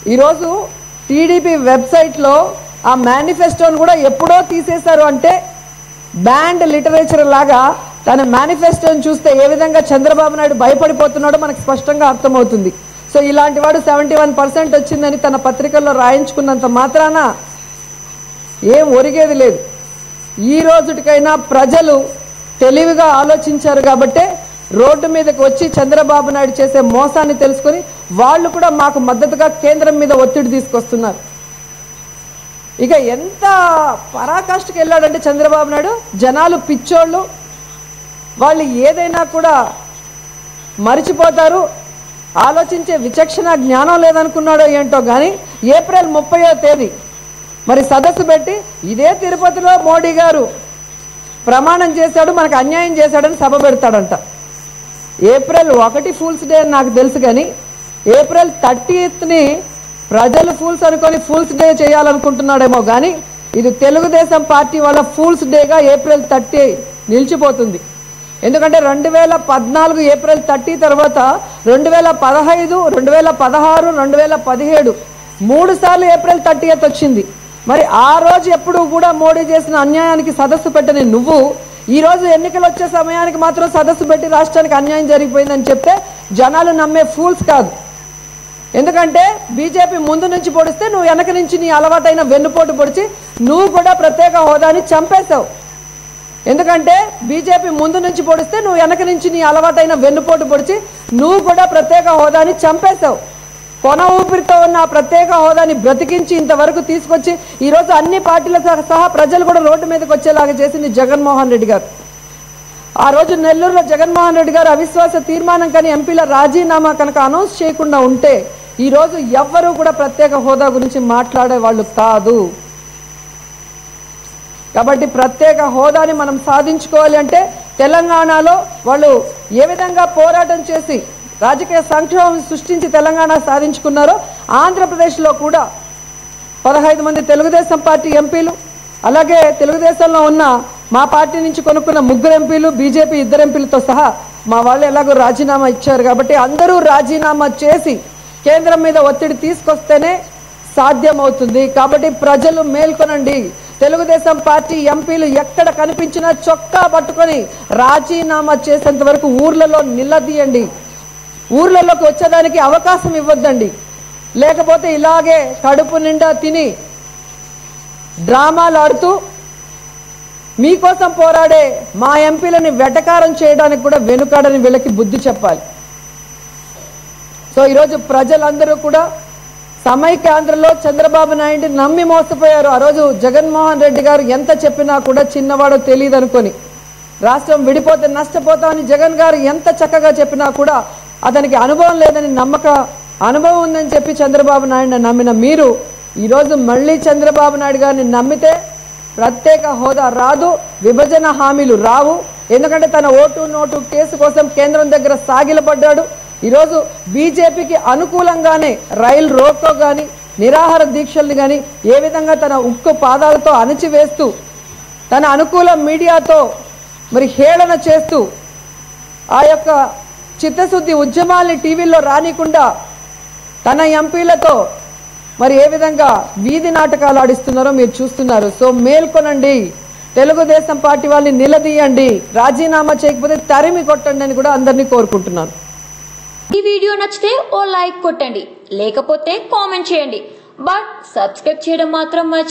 ఈరోజు టీడీపీ వెబ్సైట్లో ఆ మేనిఫెస్టోను కూడా ఎప్పుడో తీసేశారు. అంటే బ్యాండ్ లిటరేచర్ లాగా తన మేనిఫెస్టోను చూస్తే ఏ విధంగా చంద్రబాబు నాయుడు భయపడిపోతున్నాడో మనకు స్పష్టంగా అర్థమవుతుంది. సో ఇలాంటి వాడు 71% వచ్చిందని తన పత్రికల్లో రాయించుకున్నంత మాత్రాన ఏం ఒరిగేది లేదు. ఈ రోజుటికైనా ప్రజలు తెలివిగా ఆలోచించారు కాబట్టే రోడ్డు మీదకి వచ్చి చంద్రబాబు నాయుడు చేసే మోసాన్ని తెలుసుకొని వాళ్ళు కూడా మాకు మద్దతుగా కేంద్రం మీద ఒత్తిడి తీసుకొస్తున్నారు. ఇక ఎంత పరాకాష్ఠకి వెళ్ళాడంటే చంద్రబాబు నాయుడు, జనాలు పిచ్చోళ్ళు, వాళ్ళు ఏదైనా కూడా మరిచిపోతారు, ఆలోచించే విచక్షణ జ్ఞానం లేదనుకున్నాడో ఏంటో కానీ ఏప్రిల్ 30వ తేదీ మరి సదస్సు పెట్టి ఇదే తిరుపతిలో మోడీ గారు ప్రమాణం చేశాడు, మనకు అన్యాయం చేశాడని సభ పెడతాడంట. ఏప్రిల్ 1 ఫూల్స్ డే అని నాకు తెలుసు, కానీ ఏప్రిల్ 30ని ప్రజలు ఫూల్స్ అనుకొని ఫూల్స్ డే చేయాలనుకుంటున్నాడేమో కానీ ఇది తెలుగుదేశం పార్టీ వాళ్ళ ఫూల్స్ డేగా ఏప్రిల్ 30 నిలిచిపోతుంది. ఎందుకంటే 2014 ఏప్రిల్ 30 తర్వాత 2015, 2016, 2017 3 సార్లు ఏప్రిల్ 30th వచ్చింది. మరి ఆ రోజు ఎప్పుడు కూడా మోడీ చేసిన అన్యాయానికి సదస్సు పెట్టని నువ్వు ఈ రోజు ఎన్నికలు వచ్చే సమయానికి మాత్రం సదస్సు పెట్టి రాష్ట్రానికి అన్యాయం జరిగిపోయిందని చెప్తే జనాలు నమ్మే ఫూల్స్ కాదు. ఎందుకంటే బీజేపీ ముందు నుంచి పొడిస్తే నువ్వు వెనక నుంచి నీ అలవాటైన వెన్నుపోటు పొడిచి నువ్వు కూడా ప్రత్యేక హోదాని చంపేశావు. ఎందుకంటే బీజేపీ ముందు నుంచి పొడిస్తే నువ్వు వెనక నుంచి నీ అలవాటైన వెన్నుపోటు పొడిచి నువ్వు కూడా ప్రత్యేక హోదాని చంపేశావు. కొన ఊపిరితో ఉన్న ప్రత్యేక హోదాని బ్రతికించి ఇంతవరకు తీసుకొచ్చి ఈరోజు అన్ని పార్టీలతో సహా ప్రజలు కూడా రోడ్డు మీదకి వచ్చేలాగా చేసింది జగన్మోహన్ రెడ్డి గారు. ఆ రోజు నెల్లూరులో జగన్మోహన్ రెడ్డి గారు అవిశ్వాస తీర్మానం కానీ ఎంపీల రాజీనామా కనుక అనౌన్స్ చేయకుండా ఉంటే ఈరోజు ఎవ్వరూ కూడా ప్రత్యేక హోదా గురించి మాట్లాడే వాళ్ళు కాదు. కాబట్టి ప్రత్యేక హోదాని మనం సాధించుకోవాలి అంటే తెలంగాణలో వాళ్ళు ఏ విధంగా పోరాటం చేసి రాజకీయ సంక్షోభం సృష్టించి తెలంగాణ సాధించుకున్నారో ఆంధ్రప్రదేశ్లో కూడా 15 మంది తెలుగుదేశం పార్టీ ఎంపీలు, అలాగే తెలుగుదేశంలో ఉన్న మా పార్టీ నుంచి కొనుక్కున్న 3 ఎంపీలు, బీజేపీ 2 ఎంపీలతో సహా మా వాళ్ళు ఎలాగో రాజీనామా ఇచ్చారు. కాబట్టి అందరూ రాజీనామా చేసి కేంద్రం మీద ఒత్తిడి తీసుకొస్తేనే సాధ్యమవుతుంది. కాబట్టి ప్రజలు మేల్కొనండి. తెలుగుదేశం పార్టీ ఎంపీలు ఎక్కడ కనిపించినా చొక్కా పట్టుకొని రాజీనామా చేసేంత వరకు ఊర్లలో నిలదీయండి. ఊర్లలోకి వచ్చేదానికి అవకాశం ఇవ్వద్దండి. లేకపోతే ఇలాగే కడుపు నిండా తిని డ్రామాలు ఆడుతూ మీకోసం పోరాడే మా ఎంపీలని వెటకారం చేయడానికి కూడా వెనుకాడని వీళ్ళకి బుద్ధి చెప్పాలి. సో ఈరోజు ప్రజలందరూ కూడా సమైక్యాంధ్రలో చంద్రబాబు నాయుడు నమ్మి మోసపోయారు. ఆ రోజు జగన్మోహన్ రెడ్డి గారు ఎంత చెప్పినా కూడా చిన్నవాడో తెలియదు అనుకొని రాష్ట్రం విడిపోతే నష్టపోతామని జగన్ గారు ఎంత చక్కగా చెప్పినా కూడా అతనికి అనుభవం లేదని అనుభవం ఉందని చెప్పి చంద్రబాబు నాయుడిని నమ్మిన మీరు ఈరోజు మళ్ళీ చంద్రబాబు నాయుడు గారిని నమ్మితే ప్రత్యేక హోదా రాదు, విభజన హామీలు రావు. ఎందుకంటే తన ఓటు నోటు కేసు కోసం కేంద్రం దగ్గర సాగిలపడ్డాడు. ఈరోజు బీజేపీకి అనుకూలంగానే రైలు రోకో కానీ నిరాహార దీక్షల్ని కానీ ఏ విధంగా తన ఉక్కు పాదాలతో అణిచివేస్తూ తన అనుకూల మీడియాతో మరి హేళన చేస్తూ ఆ యొక్క చిత్తశుద్ధి ఉద్యమాల్ని టీవీల్లో రానికుండా తన ఎంపీలతో మరి ఏ విధంగా వీధి నాటకాలు ఆడిస్తున్నారో మీరు చూస్తున్నారు. సో మేల్కొనండి, తెలుగుదేశం పార్టీ వాళ్ళని నిలదీయండి, రాజీనామా చేయకపోతే తరిమి కొట్టండి అని కూడా అందరినీ కోరుకుంటున్నాను. ఈ వీడియో నచ్చితే ఓ లైక్ కొట్టండి, లేకపోతే కామెంట్ చేయండి. బట్ సబ్స్క్రైబ్ చేయడం మాత్రం